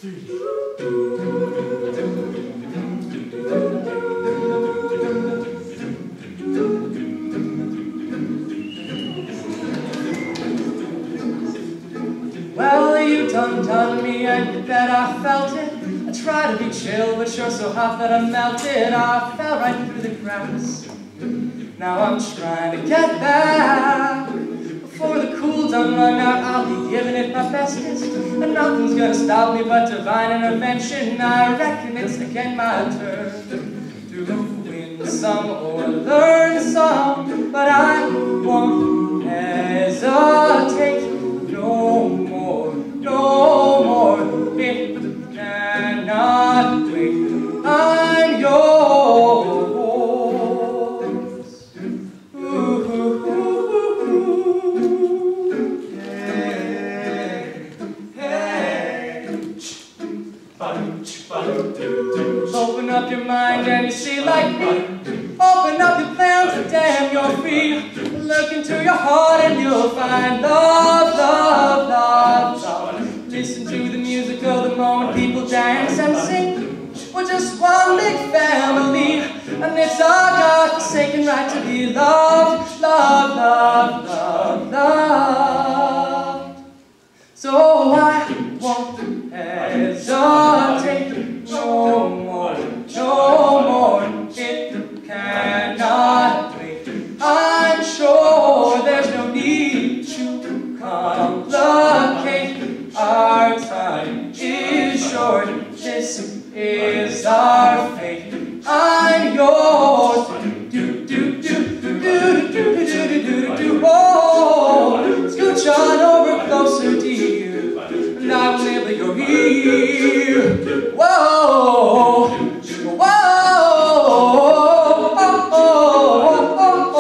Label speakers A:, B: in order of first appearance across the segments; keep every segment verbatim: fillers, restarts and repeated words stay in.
A: Well, you done done me and you bet I felt it. I tried to be chill, but you're so hot that I melted. I fell right through the cracks. Now I'm trying to get back. Before the cool done run out, I'll be giving it my bestest. And nothing's gonna stop me but divine intervention. I reckon it's again my turn to win some or learn some. But I won't hesitate no more, no more. It cannot wait. I'm yours. Open up your mind and you see like me. Open up your plans and damn you're free. Look into your heart and you'll find love, love, love, love. Listen to the music of the moment, people dance and sing. We're just one big family, and it's our God-forsaken right to be loved, loved, loved, loved, loved. So I won't hesitate no more, no more. It cannot wait. I'm sure there's no need to complicate. Our time is short. This is our fate. I'm yours. Do do do do do do do do do do. Oh, scooch on over closer to you, and I will nibble your ear. Whoa, whoa, oh, oh,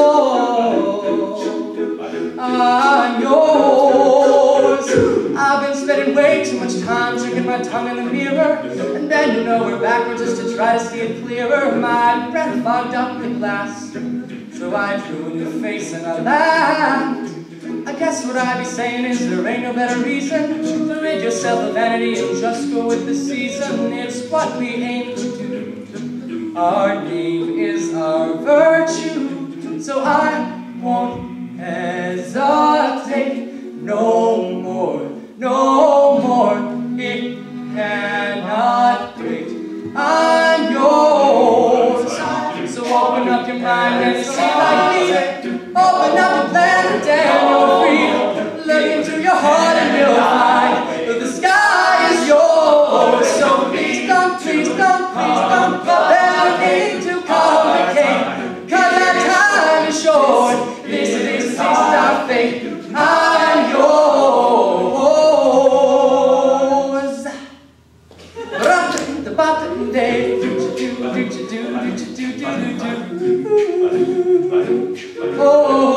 A: oh. I'm yours. I've been spending way too much time drinking my tongue in the mirror, and then you know we're backwards just to try to see it clearer. My breath fogged up the glass, so I drew in your face and I laughed. I guess what I'd be saying is there ain't no better reason to rid yourself of vanity and just go with the season. It's what we aim to do. Our name is our virtue, so I won't hesitate no more, no more. It cannot wait. I'm yours. So open up your mind and see like me. Open up your plan and damn you're free. Look into your heart and you'll find that the sky is yours. So please don't, please don't, please don't. There's no need to complicate, 'cause our time is short. This is, this is our fate. I'm yours. Oh.